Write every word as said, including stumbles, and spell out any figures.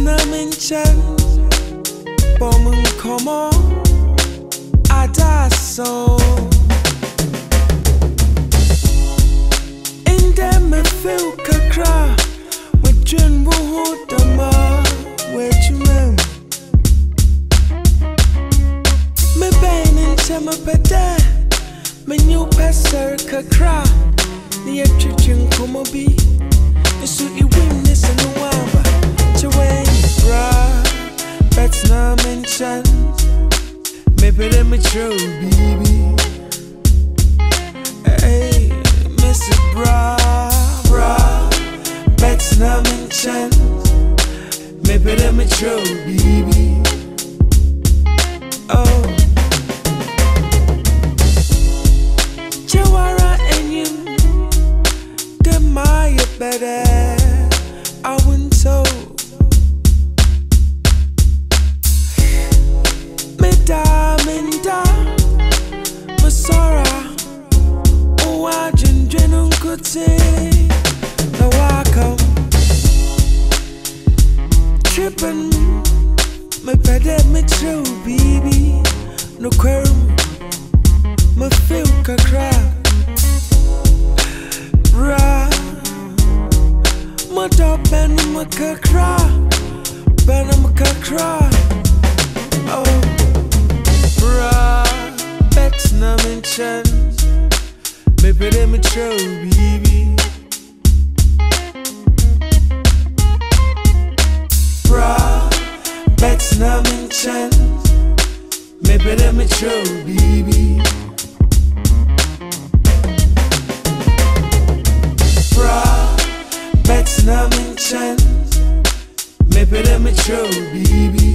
na mention, bombing come on, I die so. In them me feel kakra, with Jun will hold the ma, where you am. Me bang into my bed, me new passer kakra, the attraction come be. So you win this in the wamba to win, bruh. That's not mention. Maybe let me show, baby. Hey, Missus Bruh, bruh. That's not mention. Maybe let me show, baby. Oh, Jawara and you, the Maya better. I wouldn't so. Me da, me da, me sorra. Oh, I didn't drink good tea. Now I come tripping. Me better me true, baby. No query. Me feel ka cry. Right. My dog Ben my kakra, Ben my kakra. Oh, bruh, that's not mention. Maybe let me show, baby. Bruh, that's not mention. Maybe let me show, baby. Bruh, that's not mention. Maybe let me show, baby.